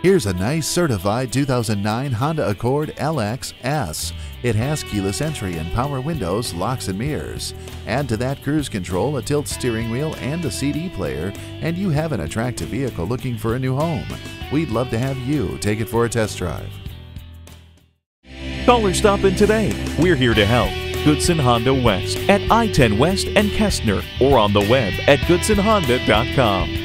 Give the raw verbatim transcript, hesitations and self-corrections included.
Here's a nice certified two thousand nine Honda Accord L X S. It has keyless entry and power windows, locks and mirrors. Add to that cruise control, a tilt steering wheel, and a C D player, and you have an attractive vehicle looking for a new home. We'd love to have you take it for a test drive. Call or stop in today. We're here to help. Goodson Honda West at I ten West and Kestner, or on the web at goodson honda dot com.